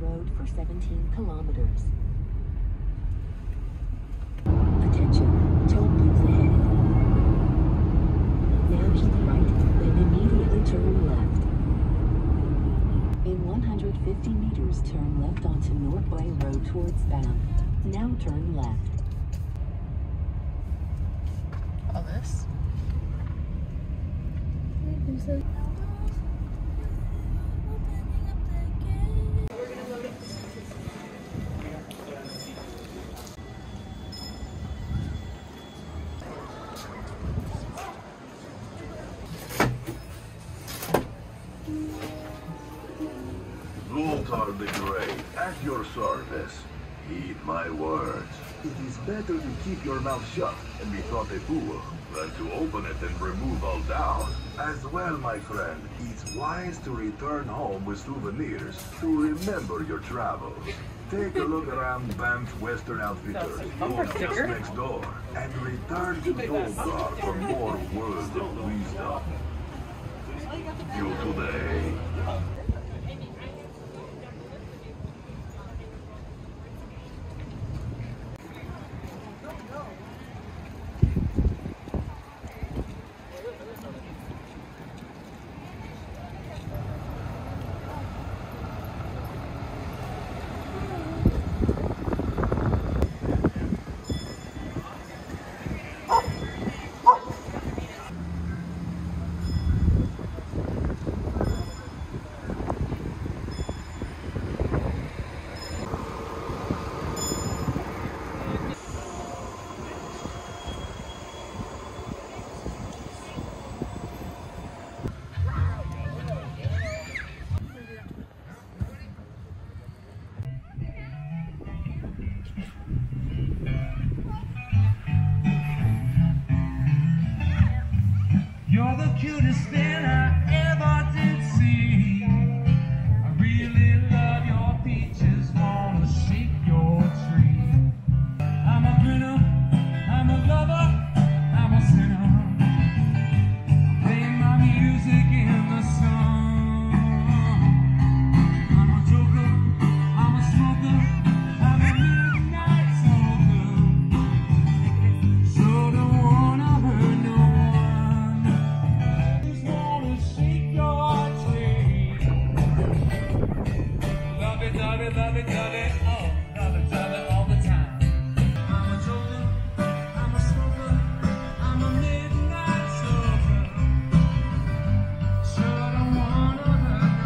road for 17 kilometers. Attention, toll booth ahead. Now keep right, then immediately turn left. In 150 meters, turn left onto North Bay Road towards Banff. Now turn left. All this? Lord of the Great, at your service. Heed my words. It is better to keep your mouth shut and be thought a fool than to open it and remove all doubt. As well, my friend, it's wise to return home with souvenirs to remember your travels. Take a look around Banff's Western Outfitters, just next door, and return to Dolgar for more words of wisdom. You today. You're the cutest thing I ever did see. I really love your peaches, wanna shake your tree. I'm a grinner, I'm a lover, I'm a sinner. Play my music in the sun. I'm a joker, I'm a smoker, I'm a midnight smoker. So don't wanna hurt no one. Love it, love it, love it, oh, love it all the time. I'm a joker, I'm a smoker, I'm a midnight sober. Sure don't wanna hurt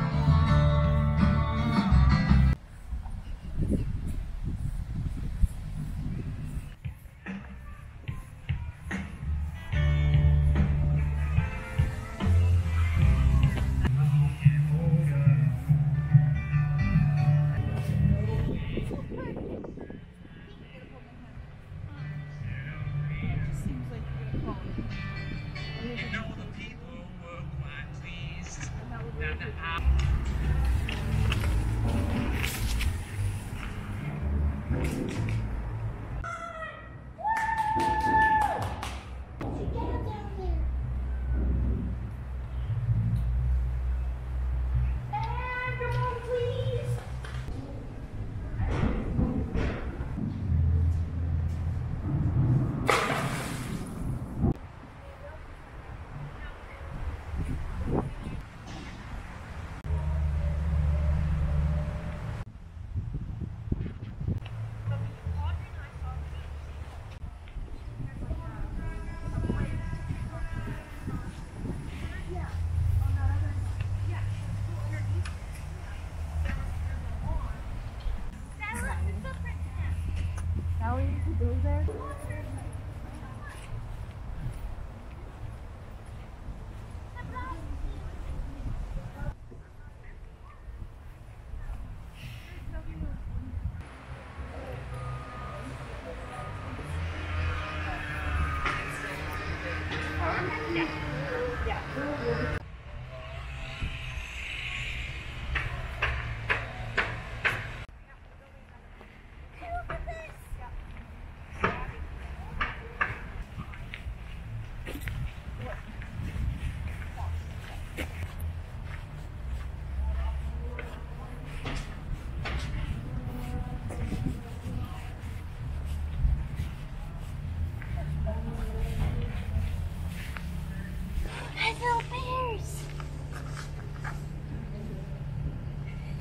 Now we need to go there.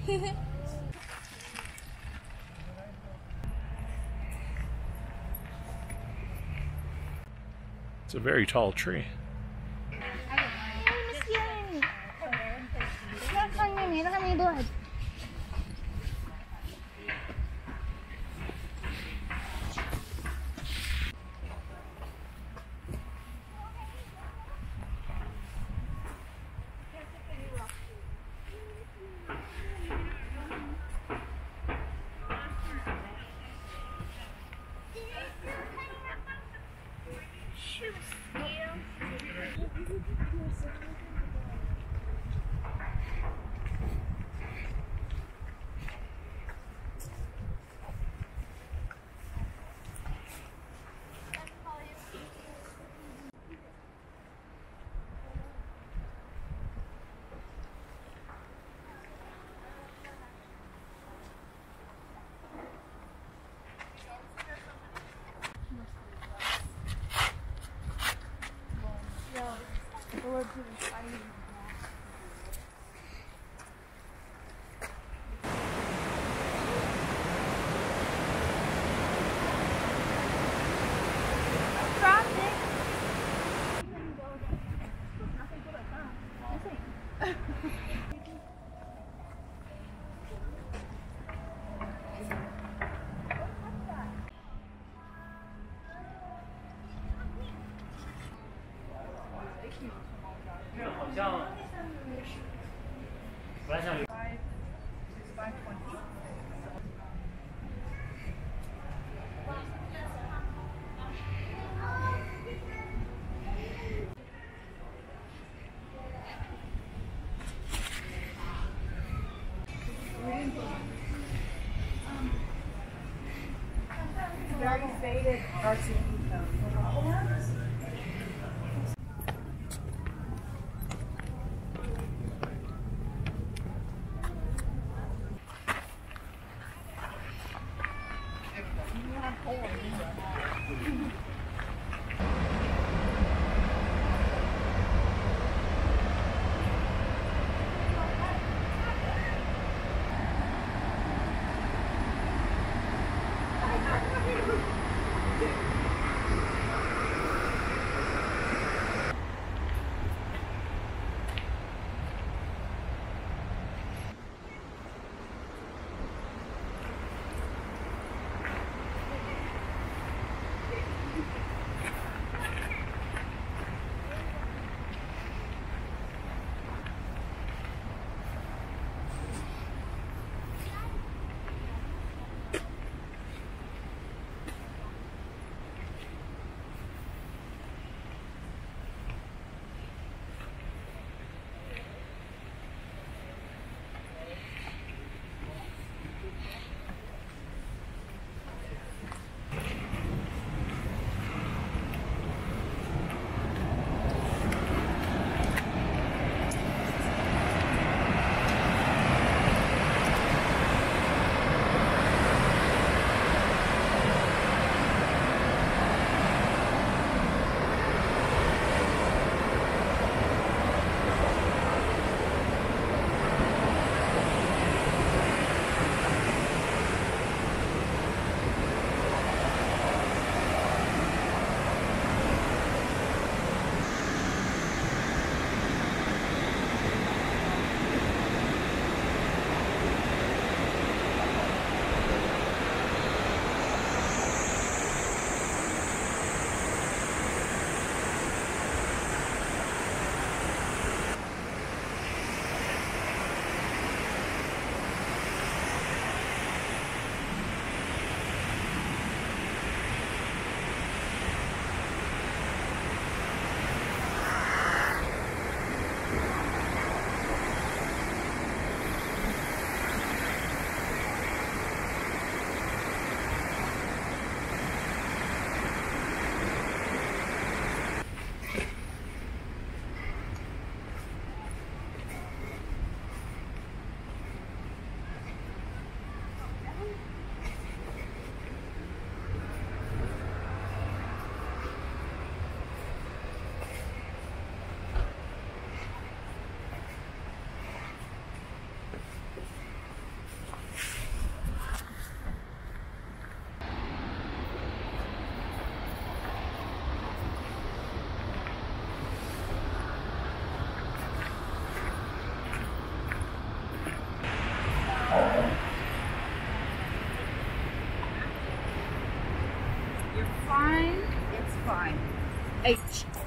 It's a very tall tree. Very faded artsy fine. It's fine. H.